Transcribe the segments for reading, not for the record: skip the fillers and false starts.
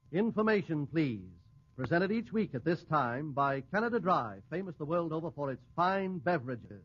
Information, please. Presented each week at this time by Canada Dry, famous the world over for its fine beverages.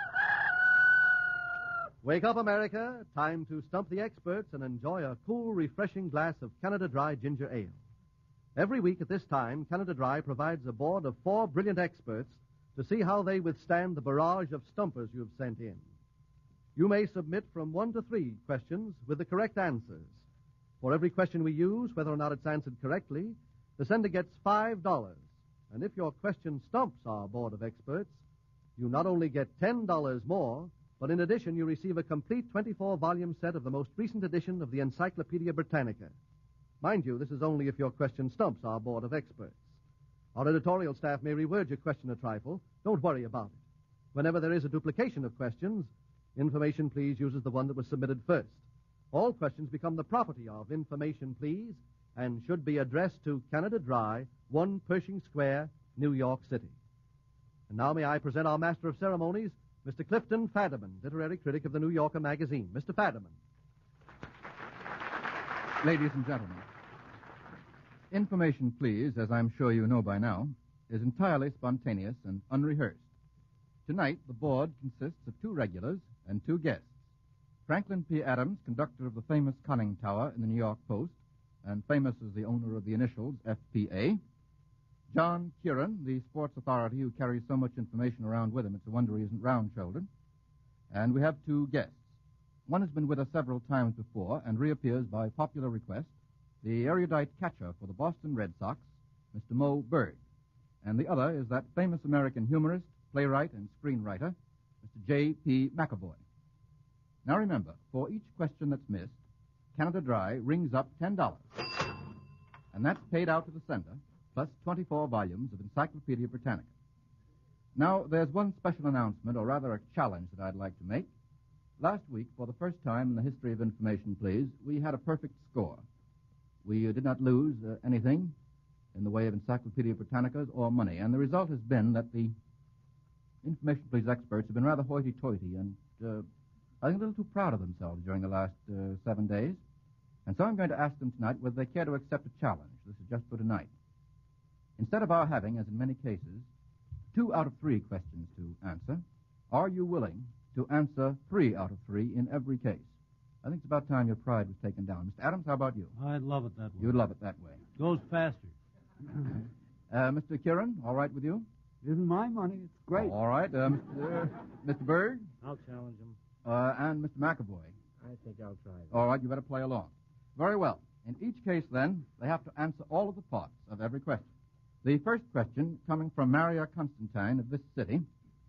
Wake up, America. Time to stump the experts and enjoy a cool, refreshing glass of Canada Dry ginger ale. Every week at this time, Canada Dry provides a board of 4 brilliant experts to see how they withstand the barrage of stumpers you've sent in. You may submit from 1 to 3 questions with the correct answers. For every question we use, whether or not it's answered correctly, the sender gets $5. And if your question stumps our board of experts, you not only get $10 more, but in addition you receive a complete 24-volume set of the most recent edition of the Encyclopedia Britannica. Mind you, this is only if your question stumps our board of experts. Our editorial staff may reword your question a trifle. Don't worry about it. Whenever there is a duplication of questions, Information Please uses the one that was submitted first. All questions become the property of Information Please and should be addressed to Canada Dry, 1 Pershing Square, New York City. And now may I present our Master of Ceremonies, Mr. Clifton Fadiman, literary critic of the New Yorker magazine. Mr. Fadiman. Ladies and gentlemen, Information Please, as I'm sure you know by now, is entirely spontaneous and unrehearsed. Tonight, the board consists of 2 regulars and 2 guests. Franklin P. Adams, conductor of the famous conning tower in the New York Post, and famous as the owner of the initials FPA. John Kieran, the sports authority who carries so much information around with him, it's a wonder he isn't round-shouldered. And we have 2 guests. One has been with us several times before and reappears by popular request, the erudite catcher for the Boston Red Sox, Mr. Moe Berg. And the other is that famous American humorist, playwright, and screenwriter, Mr. J.P. McAvoy. Now remember, for each question that's missed, Canada Dry rings up $10. And that's paid out to the sender, plus 24 volumes of Encyclopedia Britannica. Now, there's one special announcement, or rather a challenge that I'd like to make. Last week, for the first time in the history of Information Please, we had a perfect score. We did not lose anything in the way of Encyclopedia Britannicas or money, and the result has been that the Information Please experts have been rather hoity-toity and I think a little too proud of themselves during the last 7 days. And so I'm going to ask them tonight whether they care to accept a challenge. This is just for tonight. Instead of our having, as in many cases, 2 out of 3 questions to answer, are you willing to answer 3 out of 3 in every case? I think it's about time your pride was taken down. Mr. Adams, how about you? I'd love it that way. You'd love it that way. Goes faster. Mr. Kieran, all right with you? Isn't my money. It's great. All right. Mr. Berg? I'll challenge him. And Mr. McAvoy? I think I'll try that. All right, you better play along. Very well. In each case, then, they have to answer all of the parts of every question. The first question, coming from Maria Constantine of this city,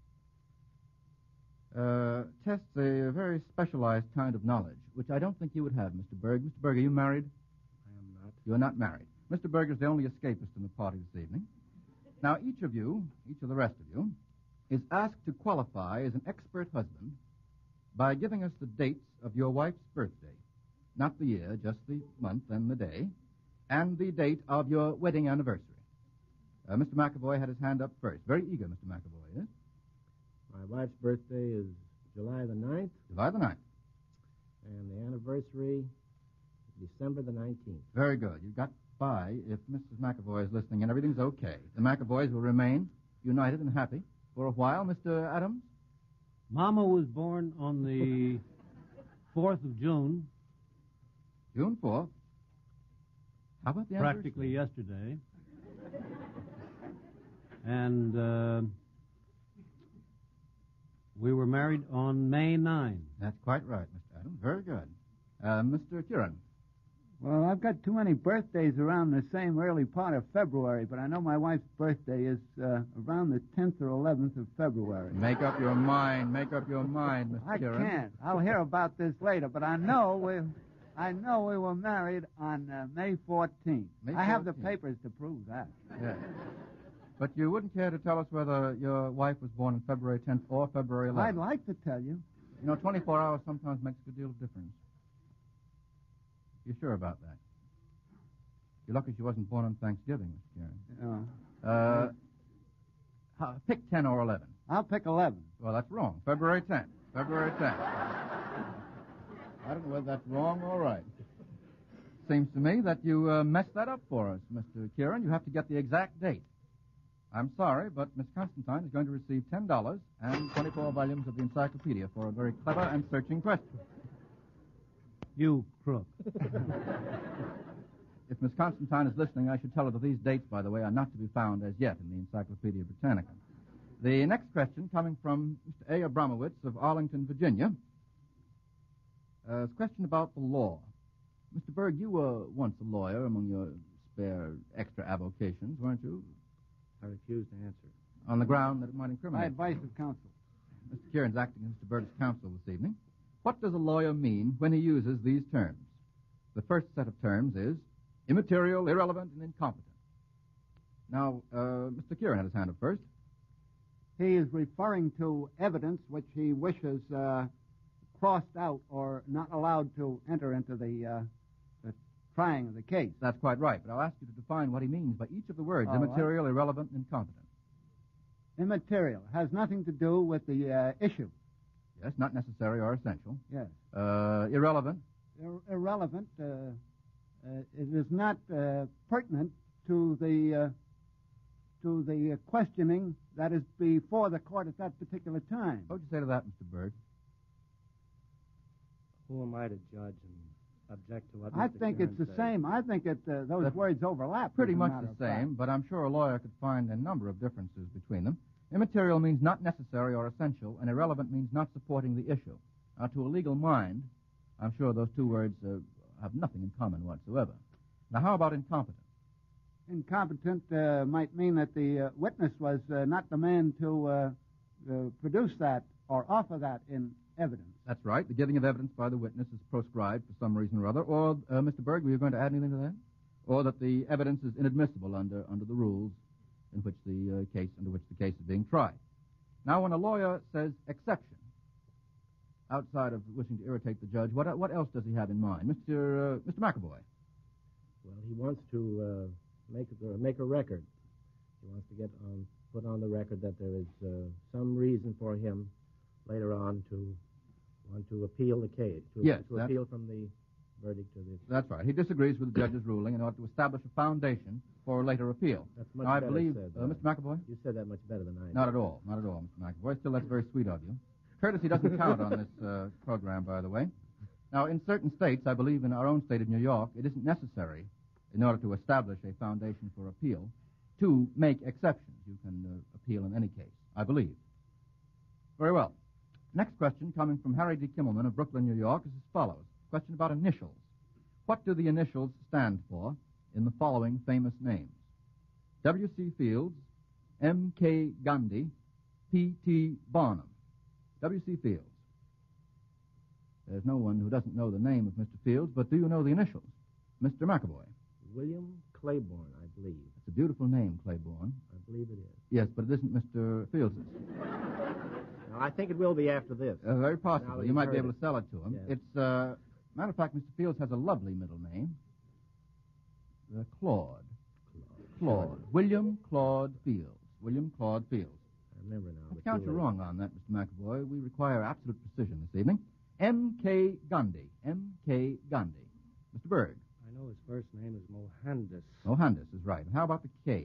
tests a very specialized kind of knowledge, which I don't think you would have, Mr. Berg. Mr. Berg, are you married? I am not. You're not married. Mr. Berg is the only escapist in the party this evening. Now, each of the rest of you, is asked to qualify as an expert husband by giving us the dates of your wife's birthday. Not the year, just the month and the day, and the date of your wedding anniversary. Mr. McAvoy had his hand up first. Very eager, Mr. McAvoy, yes? My wife's birthday is July the 9th. July the 9th. And the anniversary, December the 19th. Very good. You've got by if Mrs. McAvoy is listening and everything's okay. The McAvoys will remain united and happy for a while. Mr. Adams? Mama was born on the 4th of June. June 4th. How about the anniversary? Practically yesterday. And we were married on May 9. That's quite right, Mr. Adams. Very good. Mr. Kieran? Well, I've got too many birthdays around the same early part of February, but I know my wife's birthday is around the 10th or 11th of February. Make up your mind, Mr. Kieran. I can't. I'll hear about this later, but I know we were married on May 14th. I have the papers to prove that. Yes. But you wouldn't care to tell us whether your wife was born on February 10th or February 11th? I'd like to tell you. You know, 24 hours sometimes makes a good deal of difference. You sure about that? You're lucky she wasn't born on Thanksgiving, Mr. Kieran. Pick 10 or 11. I'll pick 11. Well, that's wrong. February 10th. February 10th. I don't know whether that's wrong or right. seems to me that you messed that up for us, Mr. Kieran. You have to get the exact date. I'm sorry, but Miss Constantine is going to receive $10 and 24 volumes of the encyclopedia for a very clever and searching question. You crook. If Miss Constantine is listening, I should tell her that these dates, by the way, are not to be found as yet in the Encyclopedia Britannica. The next question, coming from Mr. A. Abramowitz of Arlington, Virginia, is a question about the law. Mr. Berg, you were once a lawyer among your spare extra avocations, weren't you? I refuse to answer. On the ground that it might By incriminate. advice of counsel. Mr. Kieran's acting as Mr. Berg's counsel this evening. What does a lawyer mean when he uses these terms? The first set of terms is immaterial, irrelevant, and incompetent. Now, Mr. Kieran had his hand up first. He is referring to evidence which he wishes crossed out or not allowed to enter into the trying of the case. That's quite right, but I'll ask you to define what he means by each of the words, All immaterial, irrelevant, and incompetent. Immaterial has nothing to do with the issue. Yes, not necessary or essential. Yes. Irrelevant. Irrelevant. It is not pertinent to the questioning that is before the court at that particular time. What would you say to that, Mr. Berg? Who am I to judge and object to what I Mr. think Kieran it's the says? same. I think those That's words overlap. Pretty as a much matter the of fact. same, but I'm sure a lawyer could find a number of differences between them. Immaterial means not necessary or essential, and irrelevant means not supporting the issue. Now, to a legal mind, I'm sure those two words have nothing in common whatsoever. Now, how about incompetent? Incompetent might mean that the witness was not the man to produce that or offer that in evidence. That's right. The giving of evidence by the witness is proscribed for some reason or other. Or, Mr. Berg, were you going to add anything to that? Or that the evidence is inadmissible under the rules in which the case is being tried. Now, when a lawyer says exception, outside of wishing to irritate the judge, what else does he have in mind, Mr. McAvoy? Well, he wants to make a record. He wants to put on the record that there is some reason for him later on to want to appeal the case, to appeal from the verdict to the... That's right. He disagrees with the judge's ruling in order to establish a foundation for later appeal. That's much now, I better believe, said, Mr. McAvoy? You said that much better than I did. Not at all, Mr. McAvoy. Still, that's very sweet of you. Courtesy doesn't count on this program, by the way. Now, in certain states, I believe in our own state of New York, it isn't necessary, in order to establish a foundation for appeal, to make exceptions. You can appeal in any case, I believe. Very well. Next question, coming from Harry D. Kimmelman of Brooklyn, New York, is as follows. Question about initials. What do the initials stand for in the following famous names? W.C. Fields, M.K. Gandhi, P.T. Barnum. W.C. Fields. There's no one who doesn't know the name of Mr. Fields, but do you know the initials? Mr. McAvoy. William Claiborne, I believe. It's a beautiful name, Claiborne. I believe it is. Yes, but it isn't Mr. Fields's. Now, I think it will be after this. Very Now possible. that You you've might be heard able to sell it to him. Yes. It's, matter of fact, Mr. Fields has a lovely middle name. Claude. Claude. William Claude Fields. William Claude Fields. I remember now. I but count too you late. wrong on that, Mr. McAvoy. We require absolute precision this evening. M.K. Gandhi. M.K. Gandhi. Mr. Berg. I know his first name is Mohandas. Mohandas is right. And how about the K?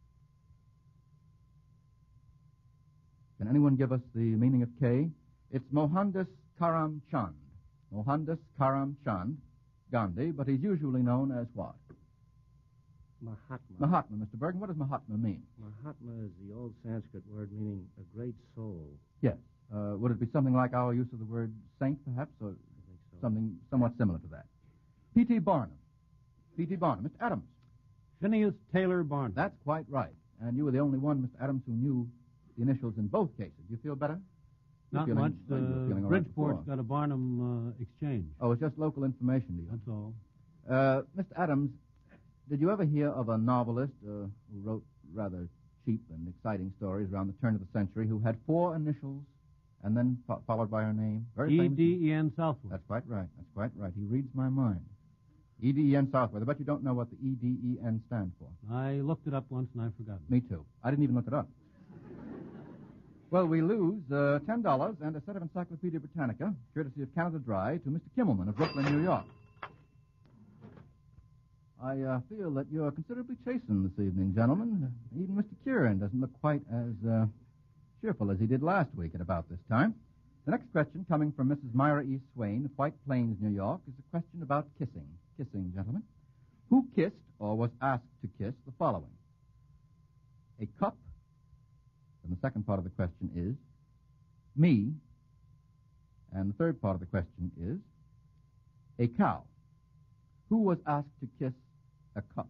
Can anyone give us the meaning of K? It's Mohandas Karamchand. Mohandas Karamchand Gandhi, but he's usually known as what? Mahatma. Mahatma, Mr. Bergen. What does Mahatma mean? Mahatma is the old Sanskrit word meaning a great soul. Yes. Would it be something like our use of the word saint, perhaps, or I think so. something somewhat similar to that? P.T. Barnum. P.T. Barnum. Mr. Adams. Phineas Taylor Barnum. That's quite right. And you were the only one, Mr. Adams, who knew the initials in both cases. Do you feel better? Not You're feeling- much. well, you were feeling all right Bridgeport's before. got a Barnum exchange. Oh, it's just local information to you. That's all. Mr. Adams, did you ever hear of a novelist who wrote rather cheap and exciting stories around the turn of the century who had 4 initials and then followed by her name? Very famous. E.D.E.N. Southwood. That's quite right. That's quite right. He reads my mind. E.D.E.N. Southwood. I bet you don't know what the E.D.E.N. stands for. I looked it up once and I've forgotten. Me too. I didn't even look it up. Well, we lose $10 and a set of Encyclopedia Britannica, courtesy of Canada Dry, to Mr. Kimmelman of Brooklyn, New York. I feel that you're considerably chastened this evening, gentlemen. Even Mr. Kieran doesn't look quite as cheerful as he did last week at about this time. The next question, coming from Mrs. Myra E. Swain of White Plains, New York, is a question about kissing. Kissing, gentlemen. Who kissed or was asked to kiss the following? A cup. And the second part of the question is me. And the third part of the question is a cow. Who was asked to kiss a cup?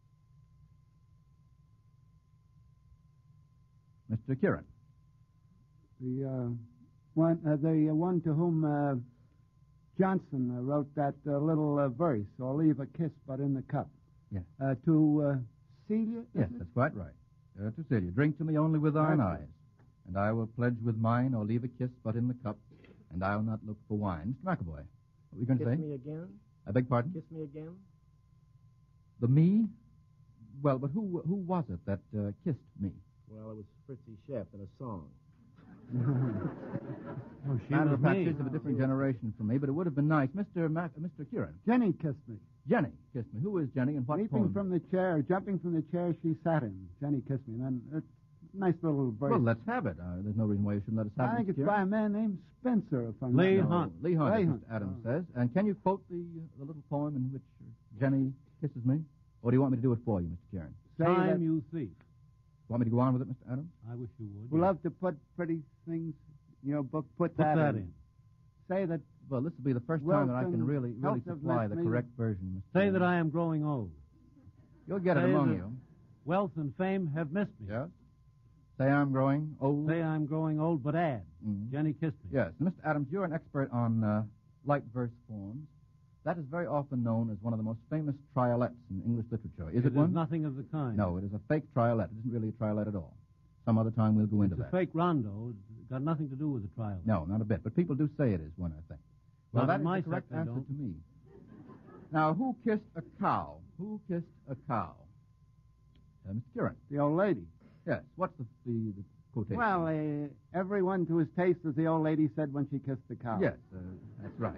Mr. Kieran. The one to whom Johnson wrote that little verse, or leave a kiss but in the cup. Yes. To Celia? Yes, that's quite right. To Celia. Drink to me only with thine Right. eyes, and I will pledge with mine, or leave a kiss but in the cup, and I'll not look for wine. Mr. McAvoy, what were you going to say? Kiss me again? I beg pardon? Kiss me again? The me? Well, but who was it that kissed me? Well, it was Fritzy Sheff in a song. Oh, she Matter was of fact, me. she's of a different generation from me, but it would have been nice. Mr. Kieran. Jenny kissed me. Jenny kissed me. Who is Jenny and what Leaping poem? from the chair, jumping from the chair she sat in. Jenny kissed me. And then nice little verse. Well, let's have it. There's no reason why you shouldn't let us have it. I think Mr. it's Kieran. by a man named Spencer, if I'm Leigh not Hunt. Leigh Hunt, Leigh as Hunt. Mr. Adams Oh. says. And can you quote the little poem in which Jenny kisses me? Or do you want me to do it for you, Mr. Kieran? Say Time, that you thief. Want me to go on with it, Mr. Adams? I wish you would. we yes. love to put pretty things in your book. Put Put that that in. in. Say that Well, this will be the first time that I can Wilson, really health of supply the Miss correct version, Mr. Say Kieran. that I am growing old. You'll get it say among that- you. Wealth and fame have missed me. Yes? Say I'm growing old. Say I'm growing old, but add. Mhm. Jenny kissed me. Yes. Mr. Adams, you're an expert on light verse forms. That is very often known as one of the most famous triolets in English literature. Is it It one? is nothing of the kind. No, it is a fake triolet. It isn't really a triolet at all. Some other time we'll go into It's a that. fake rondo. It's got nothing to do with the trial. No, not a bit. But people do say it is one, I think. Well, Not that in is my the correct sect, they answer don't. to me. Now, who kissed a cow? Who kissed a cow? Mr. Kieran. the old lady. Yes. What's the quotation? Well, everyone to his taste, as the old lady said when she kissed the cow. Yes, that's right.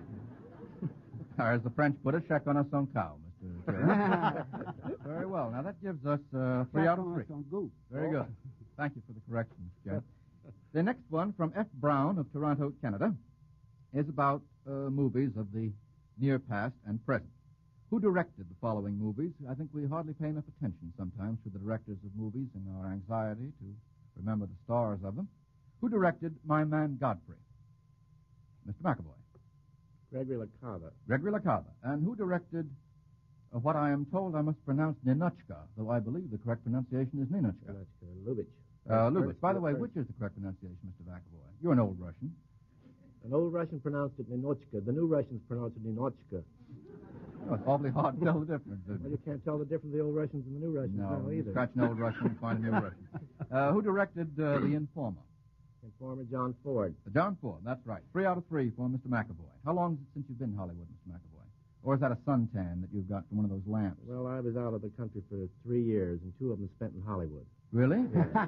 Or as the French put it, chacun a son cow, Mr. Kieran. Very well. Now, that gives us 3 out of 3. Very good. Thank you for the correction, Mr. Kieran. The next one from F. Brown of Toronto, Canada, is about movies of the near past and present. Who directed the following movies? I think we hardly pay enough attention sometimes to the directors of movies in our anxiety to remember the stars of them. Who directed My Man Godfrey? Mr. McAvoy. Gregory LaCava. Gregory LaCava. And who directed what I am told I must pronounce Ninotchka, though I believe the correct pronunciation is Ninotchka. Lubitsch. Lubitsch. By the way, which is the correct pronunciation, Mr. McAvoy? You're an old Russian. An old Russian pronounced it Ninochka. The new Russians pronounce it Ninochka. Oh, it's awfully hard to tell the difference. Well, you can't tell the difference of the old Russians and the new Russians No, now you either. scratch an old Russian and find a new Russian. Who directed The Informer? Informer John Ford. John Ford, that's right. 3 out of 3 for Mr. McAvoy. How long is it since you've been in Hollywood, Mr. McAvoy? Or is that a suntan that you've got from one of those lamps? Well, I was out of the country for 3 years, and 2 of them spent in Hollywood. Really?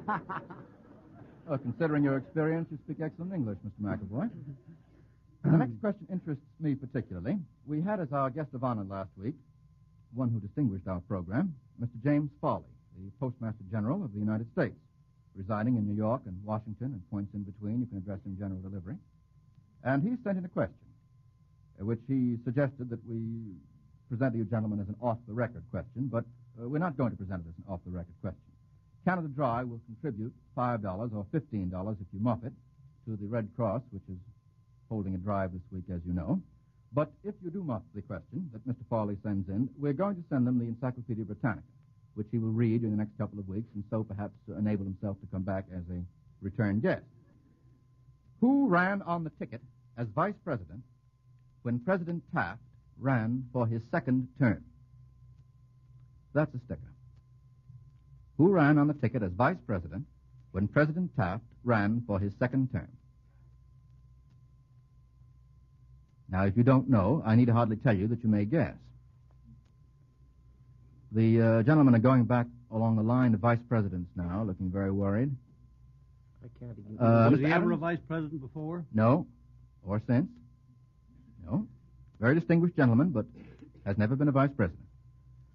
Well, considering your experience, you speak excellent English, Mr. McAvoy. The next question interests me particularly. We had as our guest of honor last week one who distinguished our program, Mr. James Foley, the Postmaster General of the United States, residing in New York and Washington and points in between. You can address him general delivery. And he sent in a question, which he suggested that we present to you gentlemen as an off-the-record question, but we're not going to present it as an off-the-record question. Canada Dry will contribute $5 or $15 if you muff it to the Red Cross, which is holding a drive this week, as you know. But if you do muff the question that Mr. Farley sends in, we're going to send them the Encyclopedia Britannica, which he will read in the next couple of weeks, and so perhaps enable himself to come back as a return guest. Who ran on the ticket as vice president when President Taft ran for his second term? That's a sticker. Who ran on the ticket as vice president when President Taft ran for his second term? Now, if you don't know, I need hardly tell you that you may guess. The gentlemen are going back along the line of vice presidents now, looking very worried. I can't even... Was Mr. he ever Adams? a vice president before? No. Or since? No. Very distinguished gentleman, but has never been a vice president.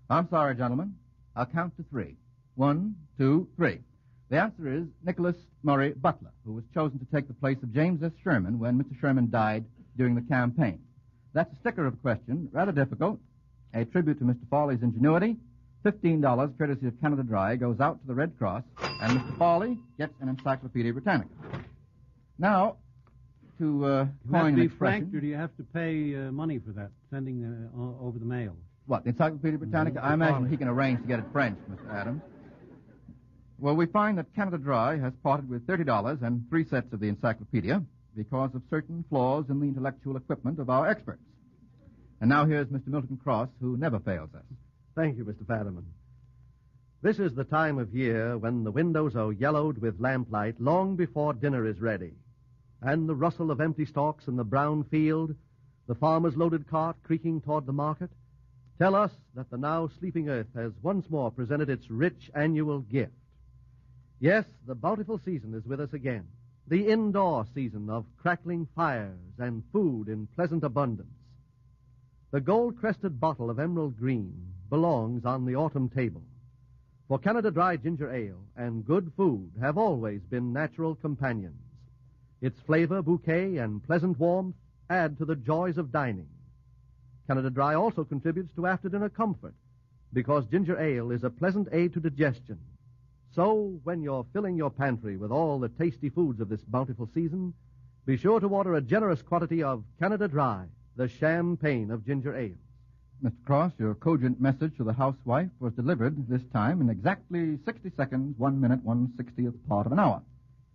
I'm sorry, gentlemen. I'll count to 3. 1, 2, 3. The answer is Nicholas Murray Butler, who was chosen to take the place of James S. Sherman when Mr. Sherman died during the campaign. That's a sticker of a question, rather difficult. A tribute to Mr. Fawley's ingenuity. $15, courtesy of Canada Dry, goes out to the Red Cross, and Mr. Fawley gets an Encyclopedia Britannica. Now, to You have coin to an be expression... franked, or do you have to pay money for that, sending over the mail? What, the Encyclopedia Britannica? I imagine he can arrange to get it French, Mr. Adams. Well, we find that Canada Dry has parted with $30 and 3 sets of the encyclopedia because of certain flaws in the intellectual equipment of our experts. And now here's Mr. Milton Cross, who never fails us. Thank you, Mr. Fadiman. This is the time of year when the windows are yellowed with lamplight long before dinner is ready, and the rustle of empty stalks in the brown field, the farmer's loaded cart creaking toward the market, tell us that the now sleeping earth has once more presented its rich annual gift. Yes, the bountiful season is with us again, the indoor season of crackling fires and food in pleasant abundance. The gold-crested bottle of emerald green belongs on the autumn table, for Canada Dry Ginger Ale and good food have always been natural companions. Its flavor, bouquet, and pleasant warmth add to the joys of dining. Canada Dry also contributes to after-dinner comfort, because ginger ale is a pleasant aid to digestion. So, when you're filling your pantry with all the tasty foods of this bountiful season, be sure to order a generous quantity of Canada Dry, the champagne of ginger ale. Mr. Cross, your cogent message to the housewife was delivered this time in exactly 60 seconds, 1 minute, 1/60th part of an hour.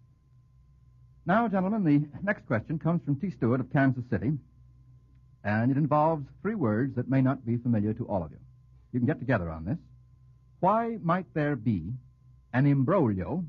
Now, gentlemen, the next question comes from T. Stewart of Kansas City, and it involves 3 words that may not be familiar to all of you. You can get together on this. Why might there be an imbroglio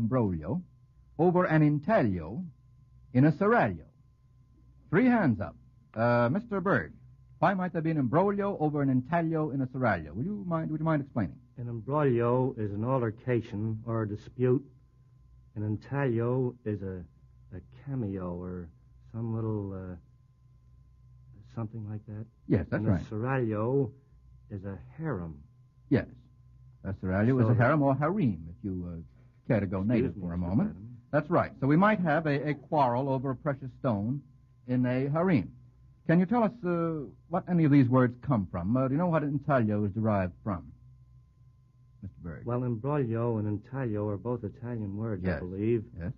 over an intaglio in a seraglio? 3 hands up. Mr. Berg, why might there be an imbroglio over an intaglio in a seraglio? Would you mind explaining? An imbroglio is an altercation or a dispute. An intaglio is a cameo or some little something like that. Yes, that's right. A seraglio is a harem. Yes. A seraglio is a harem or harem, if you care to go native for a moment. That's right. So we might have a quarrel over a precious stone in a harem. Can you tell us what any of these words come from? Do you know what intaglio is derived from, Mr. Berg? Well, imbroglio and intaglio are both Italian words, Yes. I believe. Yes.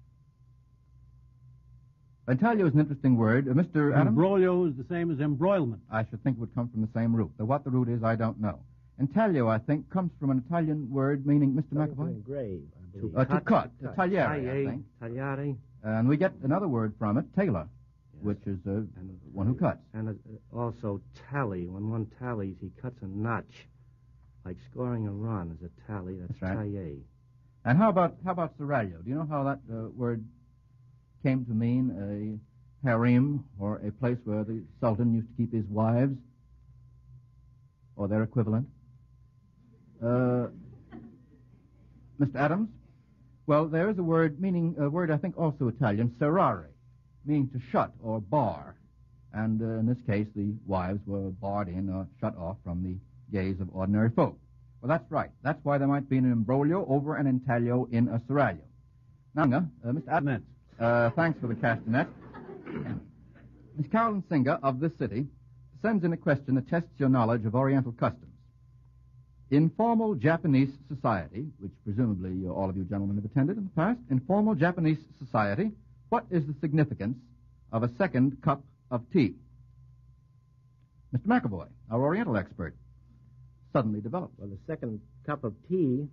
Intaglio is an interesting word. Mr. Adams? Imbroglio is the same as embroilment. I should think it would come from the same root. Though what the root is, I don't know. Intaglio, I think, comes from an Italian word meaning, Mr. McAvoy? Engrave, I believe. To cut. Tagliare, I think. Tagliare. And we get another word from it, tailor, which is one who cuts. And also tally. When one tallies, he cuts a notch. Like scoring a run is a tally. That's right. taille. And how about seraglio? Do you know how that word came to mean a harem, or a place where the sultan used to keep his wives, or their equivalent? Mr. Adams? Well, there is a word I think also Italian, serrare, meaning to shut or bar. And in this case, the wives were barred in or shut off from the gaze of ordinary folk. Well, that's right. That's why there might be an imbroglio over an intaglio in a seraglio. Now, Mr. Adams, thanks for the castanet. Miss Carolyn Singer of this city sends in a question that tests your knowledge of Oriental customs. In formal Japanese society, which presumably all of you gentlemen have attended in the past, in formal Japanese society, what is the significance of a second cup of tea? Mr. McAvoy, our Oriental expert, suddenly developed. Well, the second cup of tea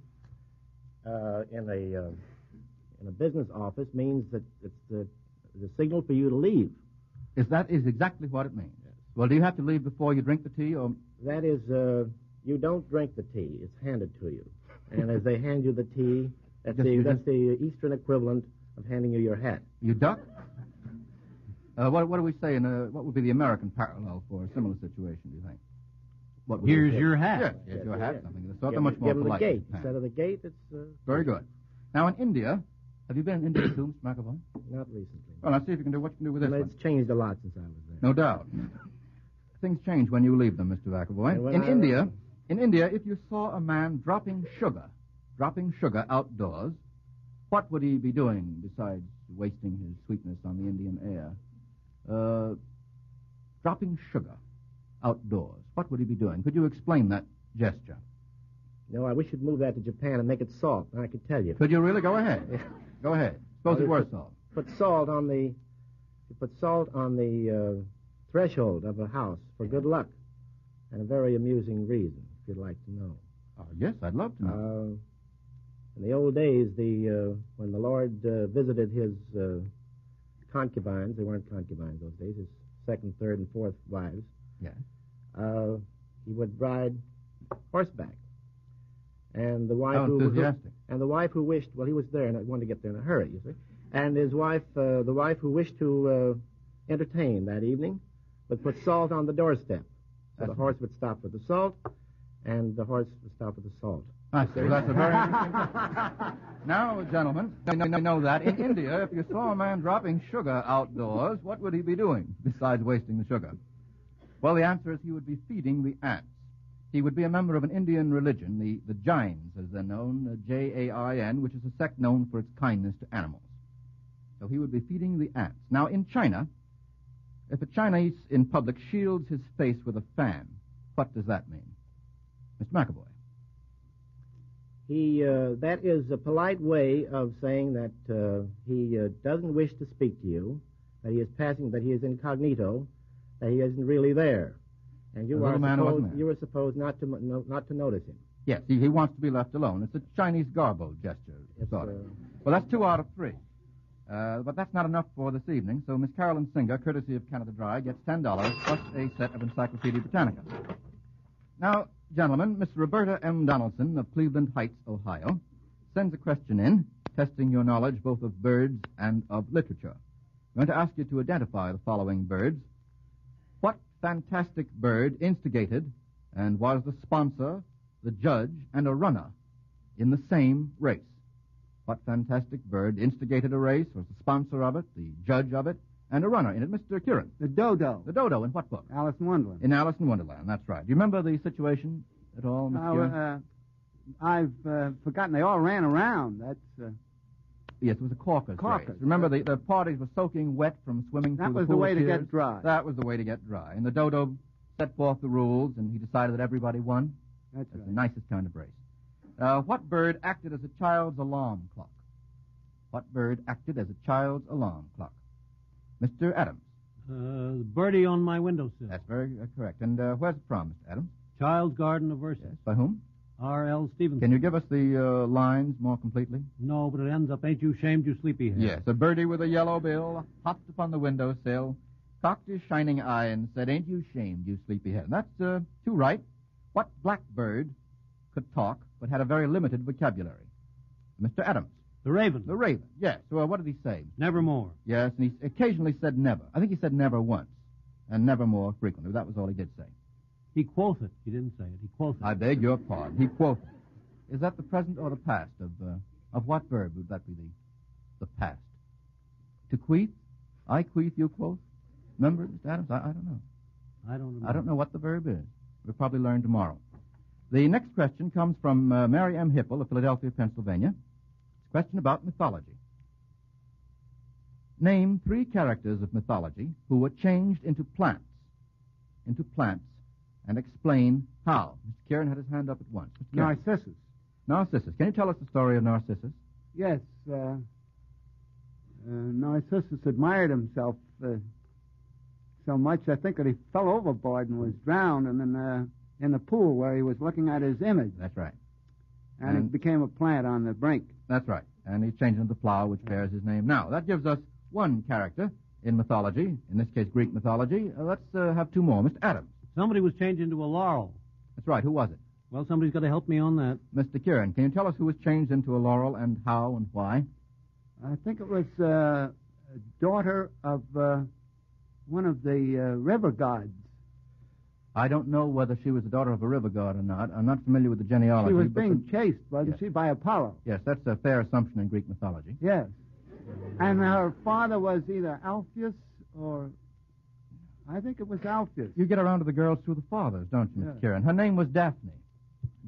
in a business office means that it's the signal for you to leave. That is exactly what it means. Yes. Well, do you have to leave before you drink the tea, or... That is, you don't drink the tea. It's handed to you. And as they hand you the tea, that's the Eastern equivalent of handing you your hat. You duck? What do we say what would be the American parallel for a similar situation, do you think? Here's your hat. Yes, your hat. Something of the sort. They're much more polite. Give them the gate. Instead of the gate, it's... Very good. Now, in India, have you been in India too, Mr. McAvoy? Not recently. Well, let's see if you can do what you can do with this one. It's changed a lot since I was there. No doubt. Things change when you leave them, Mr. McAvoy. In In India, if you saw a man dropping sugar outdoors, what would he be doing besides wasting his sweetness on the Indian air? Dropping sugar outdoors. What would he be doing? Could you explain that gesture? No, I wish you'd move that to Japan and make it salt, and I could tell you. Could you really? Go ahead. Go ahead. Suppose it were salt. Put salt on the threshold of a house for good luck, and a very amusing reason, if you'd like to know. Yes, I'd love to know. In the old days, when the Lord visited his concubines, they weren't concubines those days, his second, third, and fourth wives, Yes. He would ride horseback. And the wife enthusiastic. who wished, well, he was there and wanted to get there in a hurry, you see. And his wife, the wife who wished to entertain that evening, would put salt on the doorstep. So the horse would stop with the salt, and the horse would stop with the salt. I see. That's a very interesting. Now, gentlemen, I know that in India, if you saw a man dropping sugar outdoors, what would he be doing besides wasting the sugar? Well, the answer is he would be feeding the ants. He would be a member of an Indian religion, the Jains, as they're known, Jain, which is a sect known for its kindness to animals. So he would be feeding the ants. Now, in China, if a Chinese in public shields his face with a fan, what does that mean? Mr. McAvoy. That is a polite way of saying that he doesn't wish to speak to you, that he is passing, that he is incognito, that he isn't really there. And you were supposed not to notice him. Yes, he wants to be left alone. It's a Chinese garbo gesture, sort of. Well, that's 2 out of 3. But that's not enough for this evening, so Miss Carolyn Singer, courtesy of Canada Dry, gets $10 plus a set of Encyclopedia Britannica. Now, gentlemen, Miss Roberta M. Donaldson of Cleveland Heights, Ohio, sends a question in, testing your knowledge both of birds and of literature. I'm going to ask you to identify the following birds. What fantastic bird instigated and was the sponsor, the judge, and a runner in the same race? What fantastic bird instigated a race, was the sponsor of it, the judge of it, and a runner in it? Mr. Curran. The dodo. The dodo in what book? Alice in Wonderland. In Alice in Wonderland, that's right. Do you remember the situation at all, Mr. Curran? I've forgotten. They all ran around. That's... Yes, it was a caucus race. Remember, the parties were soaking wet from swimming through the pool. That was the way to get dry. That was the way to get dry. And the dodo set forth the rules, and he decided that everybody won. That's right. The nicest kind of race. What bird acted as a child's alarm clock? What bird acted as a child's alarm clock? Mr. Adams. The birdie on my windowsill. That's very correct. And where's it from, Mr. Adams? Child's Garden of Verses. Yes. By whom? R.L. Stevenson. Can you give us the lines more completely? No, but it ends up, ain't you shamed, you sleepyhead. Yes. A birdie with a yellow bill hopped upon the windowsill, cocked his shining eye, and said, "Ain't you shamed, you sleepyhead?" And that's 2 right. What blackbird could talk but had a very limited vocabulary? Mr. Adams. The raven. The raven, yes. Well, what did he say? Nevermore. Yes, and he occasionally said never. I think he said never once, and never more frequently. That was all he did say. He quoted. He didn't say it. He quoted. I beg your pardon. He quoted. Is that the present or the past of what verb would that be the past? To queef? I queef, you quoth? Remember, Mr. Adams? I don't know. I don't remember. I don't know what the verb is. We'll probably learn tomorrow. The next question comes from Mary M. Hipple of Philadelphia, Pennsylvania. It's a question about mythology. Name 3 characters of mythology who were changed into plants, and explain how. Mr. Kieran had his hand up at once. Narcissus. Narcissus. Can you tell us the story of Narcissus? Yes. Narcissus admired himself so much, I think, that he fell overboard and was drowned in the pool where he was looking at his image. That's right. And it became a plant on the brink. That's right. And he changed into the flower, which bears his name now. That gives us 1 character in mythology, in this case Greek mythology. Let's have 2 more. Mr. Adams. Somebody was changed into a laurel. That's right. Who was it? Well, somebody's got to help me on that. Mr. Kieran, can you tell us who was changed into a laurel and how and why? I think it was a daughter of one of the river gods. I don't know whether she was the daughter of a river god or not. I'm not familiar with the genealogy. She was being chased, wasn't she, by Apollo? Yes, that's a fair assumption in Greek mythology. Yes. And her father was either Alpheus or... I think it was Alpheus. You get around to the girls through the fathers, don't you, Mr. Kieran? Her name was Daphne.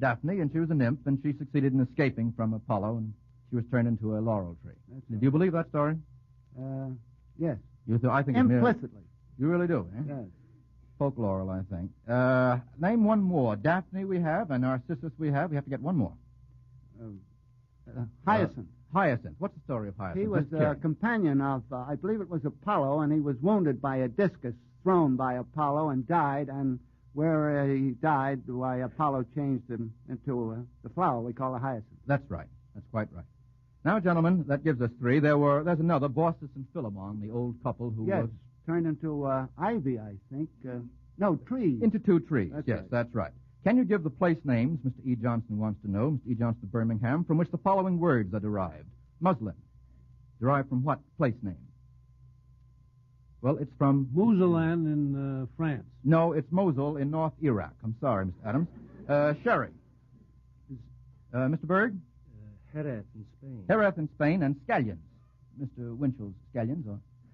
Daphne, and she was a nymph, and she succeeded in escaping from Apollo, and she was turned into a laurel tree. That's Do you believe that story? Yes. I think it's mere- Implicitly. You really do, eh? Yes. Folkloral, I think. Name one more. Daphne we have, and Narcissus we have. We have to get one more. Hyacinth. Hyacinth. What's the story of Hyacinth? He was a companion of, I believe it was Apollo, and he was wounded by a discus thrown by Apollo and died, and where he died, why Apollo changed him into the flower we call a hyacinth. That's right. That's quite right. Now, gentlemen, that gives us three. There's another, Baucis and Philemon, the old couple who Yes, was... turned into ivy, I think. No, trees. Into two trees. That's yes, right. That's right. Can you give the place names, Mr. E. Johnson wants to know, Mr. E. Johnson of Birmingham, from which the following words are derived? Muslin. Derived from what place name? Well, it's from... Mousseline in France. No, it's Mosul in North Iraq. I'm sorry, Mr. Adams. Sherry. Mr. Berg? Jerez in Spain. Jerez in Spain, and scallions. Mr. Winchell's scallions.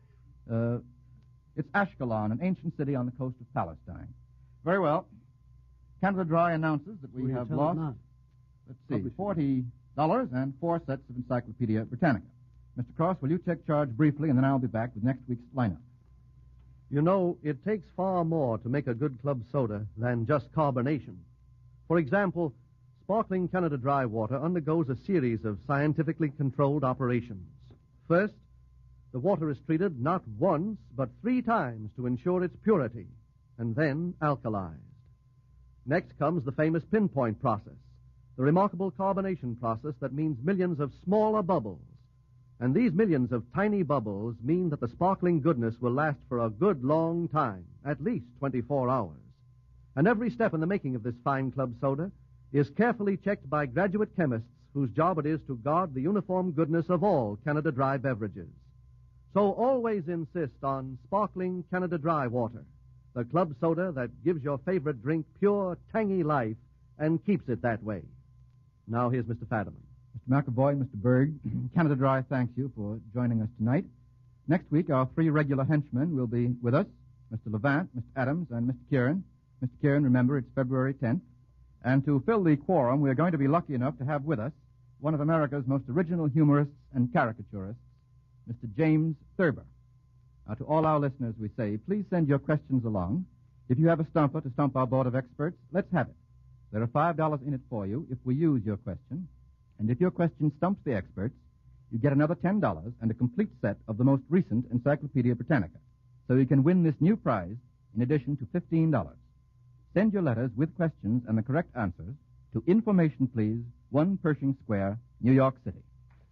It's Ashkelon, an ancient city on the coast of Palestine. Very well. Canada Dry announces that we have lost, let's see, $40 and 4 sets of Encyclopedia Britannica. Mr. Cross, will you take charge briefly, and then I'll be back with next week's lineup. You know, it takes far more to make a good club soda than just carbonation. For example, sparkling Canada Dry water undergoes a series of scientifically controlled operations. First, the water is treated not once, but 3 times to ensure its purity, and then alkalized. Next comes the famous pinpoint process, the remarkable carbonation process that means millions of smaller bubbles. And these millions of tiny bubbles mean that the sparkling goodness will last for a good long time, at least 24 hours. And every step in the making of this fine club soda is carefully checked by graduate chemists whose job it is to guard the uniform goodness of all Canada Dry beverages. So always insist on sparkling Canada Dry water, the club soda that gives your favorite drink pure, tangy life and keeps it that way. Now here's Mr. Fadiman. Mr. McAvoy, Mr. Berg, Canada Dry thanks you for joining us tonight. Next week, our 3 regular henchmen will be with us, Mr. Levant, Mr. Adams, and Mr. Kieran. Mr. Kieran, remember, it's February 10th. And to fill the quorum, we're going to be lucky enough to have with us one of America's most original humorists and caricaturists, Mr. James Thurber. Now, to all our listeners, we say, please send your questions along. If you have a stumper to stump our board of experts, let's have it. There are $5 in it for you if we use your question. And if your question stumps the experts, you get another $10 and a complete set of the most recent Encyclopedia Britannica. So you can win this new prize in addition to $15. Send your letters with questions and the correct answers to Information Please, 1 Pershing Square, New York City.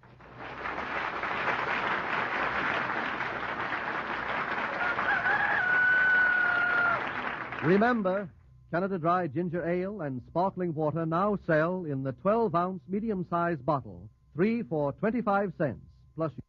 Remember, Canada Dry Ginger Ale and sparkling water now sell in the 12-ounce medium-sized bottle, 3 for 25 cents, plus...